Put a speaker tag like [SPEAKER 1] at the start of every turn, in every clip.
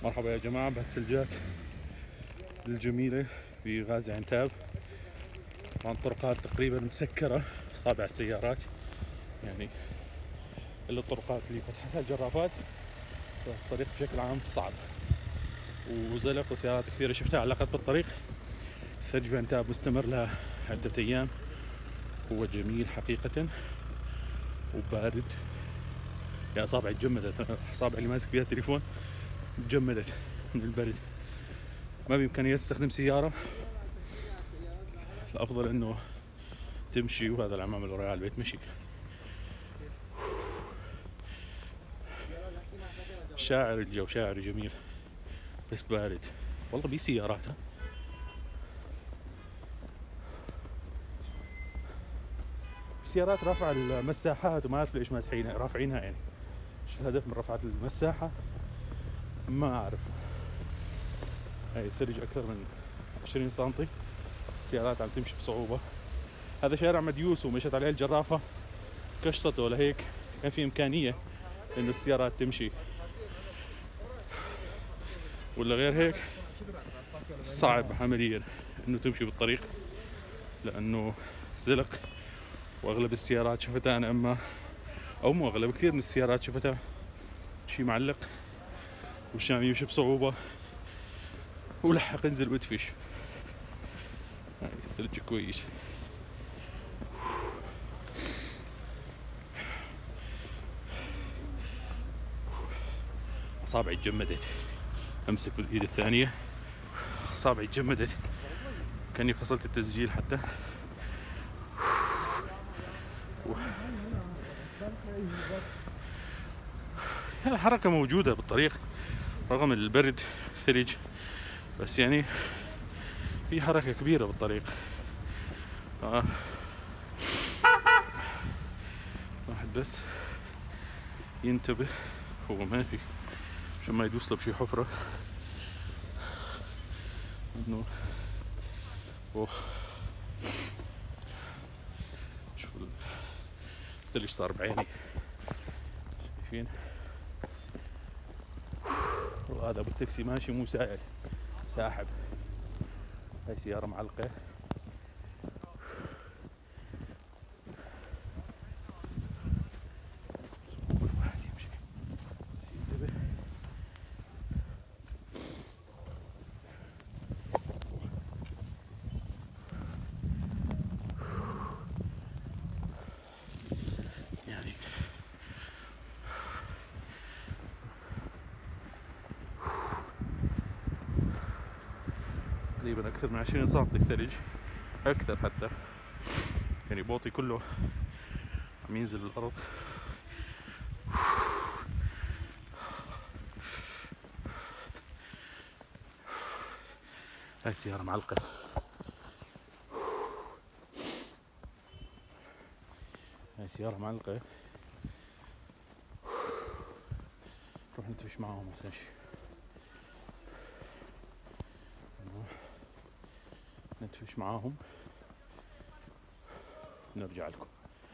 [SPEAKER 1] مرحبا يا جماعة بهالثلجات الجميلة في غازي عنتاب. طبعا الطرقات تقريبا مسكرة، أصابع السيارات يعني إلا الطرقات اللي فتحتها الجرافات، بس الطريق بشكل عام صعب وزلق وسيارات كثيرة شفتها علقت بالطريق. الثلج في عنتاب مستمر له عدة أيام، هو جميل حقيقة وبارد. يا أصابعي تجمدت، أصابعي اللي ماسك فيها التليفون تجمدت من البرد. ما بإمكانية تستخدم سيارة، الأفضل إنه تمشي، وهذا العمام اللي وراي على البيت مشي. شاعر الجو، شاعر جميل بس بارد والله. بي سيارات سيارات رافعة المساحات وما أعرف ليش ماسحينها رافعينها، يعني شو الهدف من رفعة المساحة ما أعرف. هاي الثلج أكثر من 20 سنتي، السيارات عم تمشي بصعوبة. هذا شارع مديوس ومشت عليه الجرافة كشطته، ولا هيك كان في إمكانية إنه السيارات تمشي، ولا غير هيك صعب عمليا إنه تمشي بالطريق لأنه زلق. وأغلب السيارات شفتها أنا أو مو أغلب، كثير من السيارات شفتها شي معلق والشام يمشي بصعوبة ولحق انزل وادفش. هاي الثلج كويس. أصابعي تجمدت، أمسك بالإيد الثانية أصابعي تجمدت كأني فصلت التسجيل حتى. الحركة موجودة بالطريق رغم البرد الثلج، بس يعني في حركة كبيرة بالطريق. واحد بس ينتبه، هو ما في عشان ما يدوس له بشي حفرة، انه اوه شوف الثلج صار بعيني، شايفين؟ وهذا ابو التاكسي ماشي مو سائل، ساحب. هاي سيارة معلقة. كل واحد يمشي بس ينتبه. يعني تقريبا أكثر من 20 سنتي الثلج، أكثر حتى، يعني بوطي كله عم ينزل الأرض. هاي السيارة معلقة. هاي السيارة معلقة. نروح نتفش معاهم أحسن شي، نروح نتفش معاهم نرجع لكم.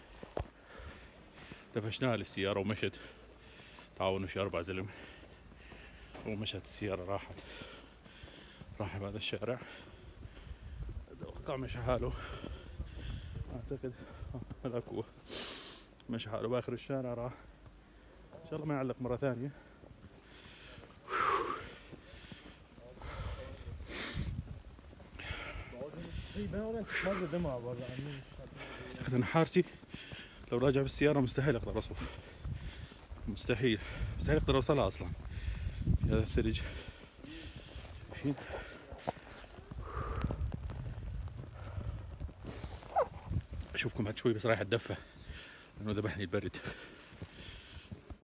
[SPEAKER 1] دفشناها للسيارة ومشت، تعاونوا شي 4 زلم ومشت السيارة، راح بهذا الشارع. اتوقع مشى حاله، اعتقد هذاك هو مشى حاله باخر الشارع، راح ان شاء الله ما يعلق مرة ثانية. اعتقد ان حارتي لو راجع بالسيارة مستحيل اقدر اصف، مستحيل اقدر اوصلها اصلا في هذا الثلج. شايفين؟ اشوفكم بعد شوي، بس رايح اتدفى لانه ذبحني البرد.